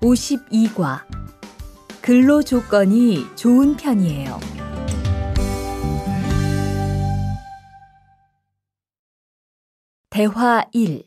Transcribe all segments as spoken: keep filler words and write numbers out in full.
오십이 과 근로 조건이 좋은 편이에요. 대화 일.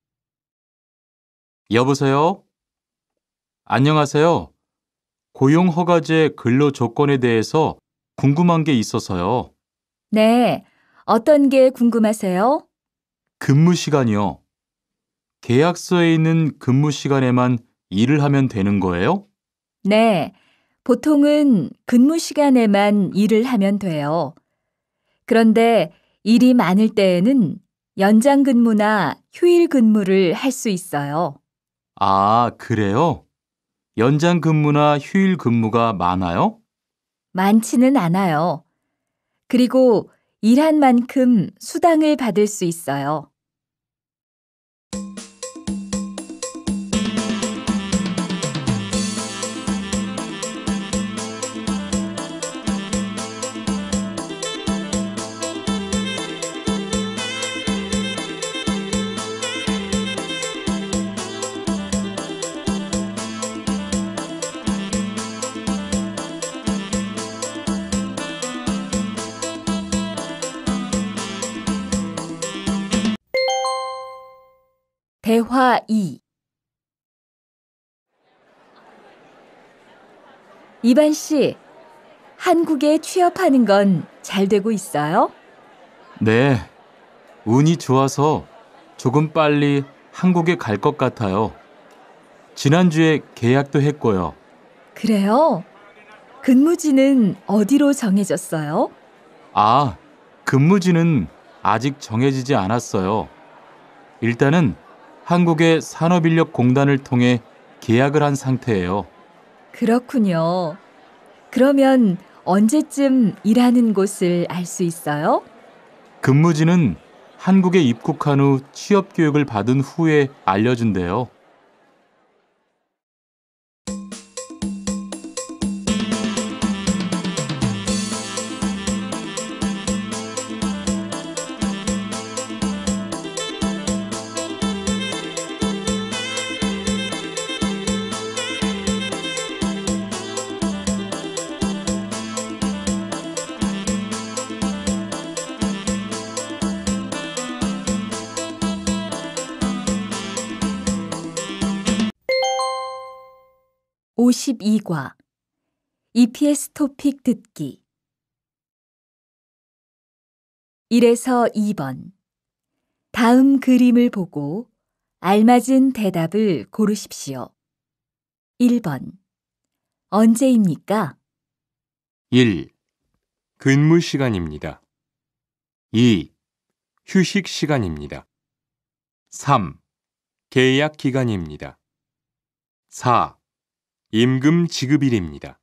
여보세요? 안녕하세요. 고용허가제 근로 조건에 대해서 궁금한 게 있어서요. 네, 어떤 게 궁금하세요? 근무 시간이요. 계약서에 있는 근무 시간에만 일을 하면 되는 거예요? 네, 보통은 근무 시간에만 일을 하면 돼요. 그런데 일이 많을 때에는 연장 근무나 휴일 근무를 할 수 있어요. 아, 그래요? 연장 근무나 휴일 근무가 많아요? 많지는 않아요. 그리고 일한 만큼 수당을 받을 수 있어요. 대화 이. 이반 씨, 한국에 취업하는 건 잘 되고 있어요? 네. 운이 좋아서 조금 빨리 한국에 갈 것 같아요. 지난주에 계약도 했고요. 그래요? 근무지는 어디로 정해졌어요? 아, 근무지는 아직 정해지지 않았어요. 일단은 한국의 산업인력공단을 통해 계약을 한 상태예요. 그렇군요. 그러면 언제쯤 일하는 곳을 알 수 있어요? 근무지는 한국에 입국한 후 취업 교육을 받은 후에 알려준대요. 오십이 과 이피에스 토픽 듣기 일에서 이 번. 다음 그림을 보고 알맞은 대답을 고르십시오. 일 번. 언제입니까? 일. 근무 시간입니다. 이. 휴식 시간입니다. 삼. 계약 기간입니다. 사. 임금 지급일입니다.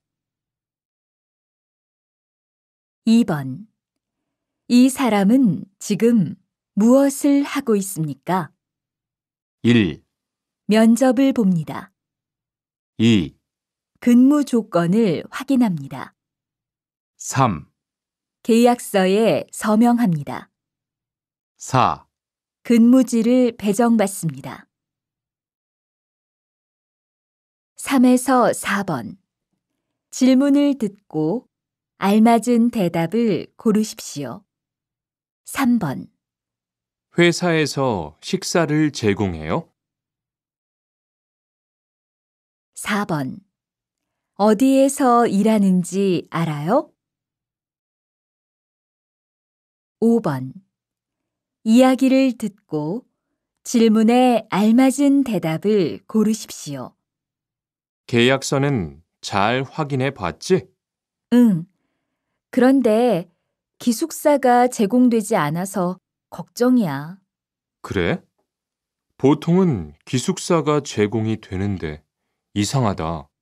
이 번. 이 사람은 지금 무엇을 하고 있습니까? 일, 면접을 봅니다. 이, 근무 조건을 확인합니다. 삼, 계약서에 서명합니다. 사. 근무지를 배정받습니다. 삼에서 사 번. 질문을 듣고 알맞은 대답을 고르십시오. 삼 번. 회사에서 식사를 제공해요? 사 번. 어디에서 일하는지 알아요? 오 번. 이야기를 듣고 질문에 알맞은 대답을 고르십시오. 계약서는 잘 확인해 봤지? 응. 그런데 기숙사가 제공되지 않아서 걱정이야. 그래? 보통은 기숙사가 제공이 되는데 이상하다.